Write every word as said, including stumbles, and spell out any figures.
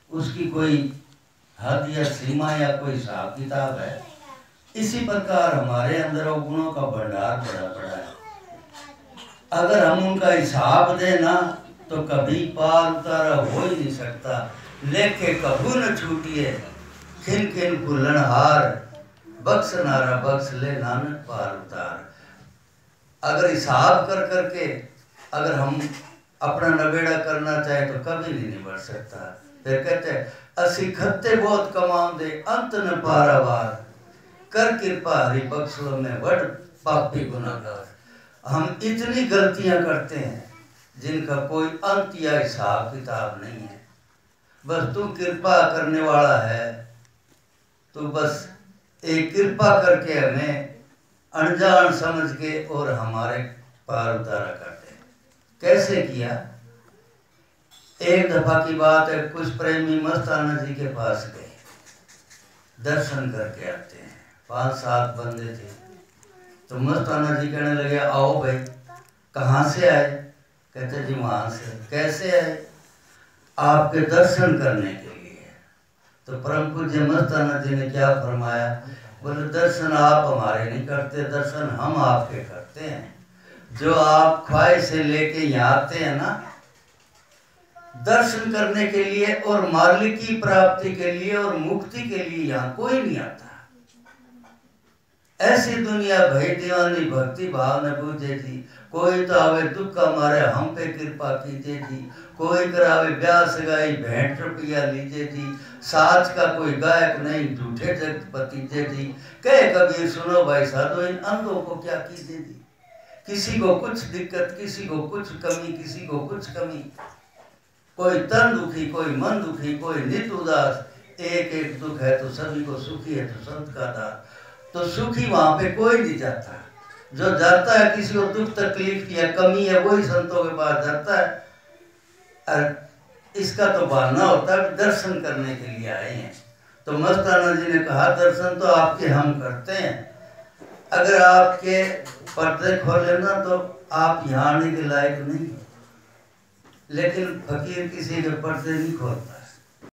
उसकी कोई हद या सीमा या कोई हिसाब किताब है। इसी प्रकार हमारे अंदर वो गुणों का भंडार बड़ा पड़ा है। अगर हम उनका हिसाब दें ना तो कभी पार उतारा हो ही नहीं सकता। लेके कबू न छूटिए खिन खिन भूलन हार, बख्श नारा बख्श ले नानक पार उतार। अगर हिसाब कर करके अगर हम अपना नबेड़ा करना चाहे तो कभी नहीं निभर सकता। फिर कहते हैं असी खत्ते बहुत कमाऊंदे अंत न पारावार, कर कृपा हरि बख्शो में वड पापी गुनाहगार। हम इतनी गलतियां करते हैं जिनका कोई अंत या हिसाब किताब नहीं है। बस तू कृपा करने वाला है, तो बस एक कृपा करके हमें अनजान समझ के और हमारे पार उतारा करते हैं। कैसे किया? एक दफा की बात है, कुछ प्रेमी मस्ताना जी के पास गए, दर्शन करके आते हैं। पांच सात बंदे थे। तो मस्ताना जी कहने लगे आओ भाई, कहाँ से आए? कहते जी वहाँ से। कैसे आए? आपके दर्शन करने के लिए। तो परम पूज्य मस्ताना जी ने क्या फरमाया? बोले दर्शन आप हमारे नहीं करते, दर्शन हम आपके करते हैं। जो आप ख्वाहिश से लेके यहाँ आते हैं ना दर्शन करने के लिए और मालिक की प्राप्ति के लिए और मुक्ति के लिए, यहाँ कोई नहीं आता। ऐसी दुनिया भई दीवानी भक्ति भाव न बूझे जी। कोई तो आवे दुख का मारे हम पे कृपा कीजिए जी। कोई करावे ब्याह सगाई भेंट रुपया लीजिए जी। साच का कोई गायक नहीं झूठे जगत पतीजे जी। कहे कबीर सुनो भाई साधो इन अंधों को क्या कीजिए जी। किसी को कुछ दिक्कत, किसी को कुछ कमी, किसी को कुछ कमी। कोई तन दुखी, कोई मन दुखी, कोई नित उदास। एक एक दुख है तो सभी को सुखी है तो संत का दास। तो सुखी वहां पे कोई नहीं जाता। जो जाता है किसी को दुख तकलीफ की या कमी है वही संतों के पास जाता है। और इसका तो बहाना होता है दर्शन करने के लिए आए हैं। तो मस्ताना जी ने कहा दर्शन तो आपके हम करते हैं, अगर आपके पर्दे खोले ना तो आप यहाँ आने के लायक नहीं हो। लेकिन फकीर किसी के पर्दे नहीं खोलता।